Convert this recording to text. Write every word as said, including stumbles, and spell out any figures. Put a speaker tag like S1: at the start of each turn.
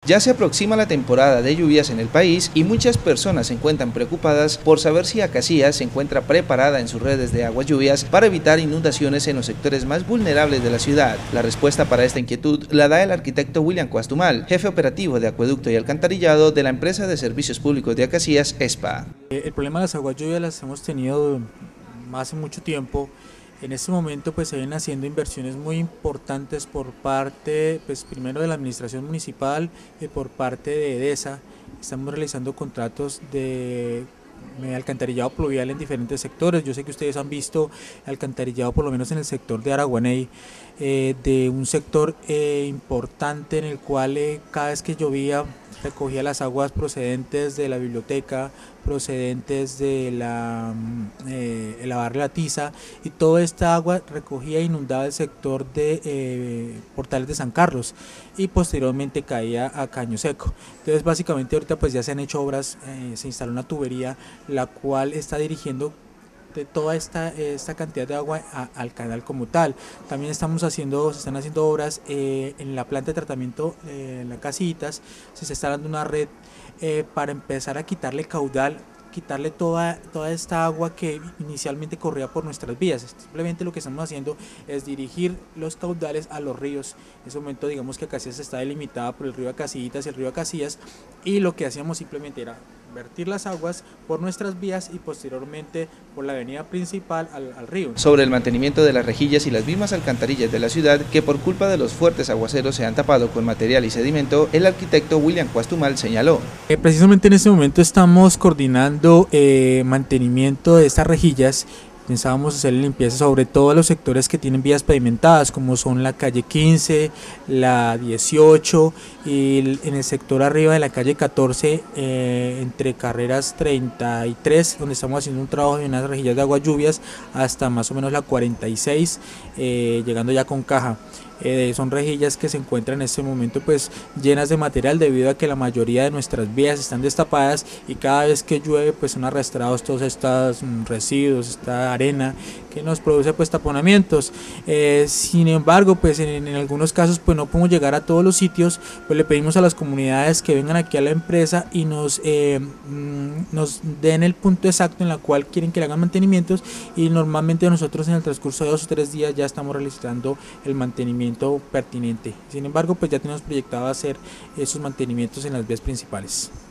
S1: Ya se aproxima la temporada de lluvias en el país y muchas personas se encuentran preocupadas por saber si Acacías se encuentra preparada en sus redes de aguas lluvias para evitar inundaciones en los sectores más vulnerables de la ciudad. La respuesta para esta inquietud la da el arquitecto William Cuastumal, jefe operativo de acueducto y alcantarillado de la empresa de servicios públicos de Acacías, ESPA.
S2: El problema de las aguas lluvias las hemos tenido hace mucho tiempo. En este momento pues se vienen haciendo inversiones muy importantes por parte, pues primero de la administración municipal y por parte de EDESA. Estamos realizando contratos de alcantarillado pluvial en diferentes sectores. Yo sé que ustedes han visto alcantarillado por lo menos en el sector de Araguaney, eh, de un sector eh, importante en el cual eh, cada vez que llovía recogía las aguas procedentes de la biblioteca, procedentes de la, eh, el lavar la tiza, y toda esta agua recogía e inundaba el sector de eh, Portales de San Carlos y posteriormente caía a Caño Seco. Entonces básicamente ahorita pues ya se han hecho obras, eh, se instaló una tubería la cual está dirigiendo de toda esta, esta cantidad de agua a, al canal como tal. También estamos haciendo, se están haciendo obras eh, en la planta de tratamiento, eh, en las Casitas, se está dando una red eh, para empezar a quitarle caudal, quitarle toda, toda esta agua que inicialmente corría por nuestras vías. Simplemente lo que estamos haciendo es dirigir los caudales a los ríos. En ese momento digamos que Acacías está delimitada por el río Acacías y el río Acacías, y lo que hacíamos simplemente era vertir las aguas por nuestras vías y posteriormente por la avenida principal al, al río.
S1: Sobre el mantenimiento de las rejillas y las mismas alcantarillas de la ciudad, que por culpa de los fuertes aguaceros se han tapado con material y sedimento, el arquitecto William Cuastumal señaló.
S2: Eh, precisamente en este momento estamos coordinando eh, mantenimiento de estas rejillas. Pensábamos hacer limpieza sobre todo a los sectores que tienen vías pavimentadas, como son la calle quince, la dieciocho y el, en el sector arriba de la calle catorce, eh, entre carreras treinta y tres, donde estamos haciendo un trabajo de unas rejillas de aguas lluvias, hasta más o menos la cuarenta y seis, eh, llegando ya con caja. Eh, son rejillas que se encuentran en este momento pues llenas de material debido a que la mayoría de nuestras vías están destapadas y cada vez que llueve pues son arrastrados todos estos mm, residuos, esta arena que nos produce pues taponamientos. Eh, sin embargo pues en, en algunos casos pues no podemos llegar a todos los sitios, pues le pedimos a las comunidades que vengan aquí a la empresa y nos, eh, mm, nos den el punto exacto en la cual quieren que le hagan mantenimientos, y normalmente nosotros en el transcurso de dos o tres días ya estamos realizando el mantenimiento pertinente. Sin embargo pues ya tenemos proyectado hacer esos mantenimientos en las vías principales.